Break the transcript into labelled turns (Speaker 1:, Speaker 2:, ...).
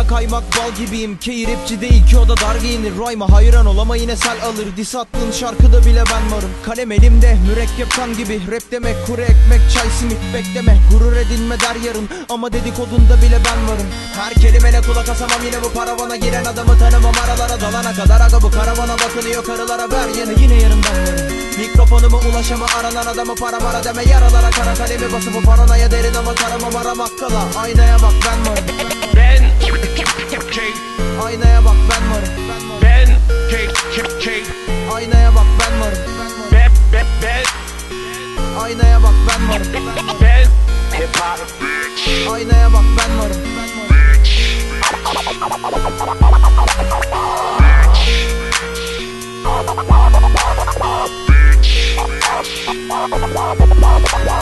Speaker 1: Sana kaymak bal gibiyim. Ki rapçi değil ki o da dar giyinir. Rhyme'a hayran ol ama yine sel alır. Diss attığın şarkıda bile ben varım. Kalem elimde mürekkep kan gibi. Rap demek kuru ekmek çay simit bekleme. Gurur edinme der yarın ama dedikodunda bile ben varım. Her kelimene kulak asamam, yine bu paravana giren adamı tanımam. Aralara dalana kadar aga bu karavana bakılıyor karılara, ver yanı yine yarın ben varım. Mikrofonuma ulaşama aranan adamı para deme. Yaralara kara kalemi basıp o paranoya derin ama taramam aramak kala. Aynaya bak ben varım. Aynaya bak ben varım. Aynaya bak ben varım. Aynaya bak ben varım. Aynaya bak ben varım. Bitch.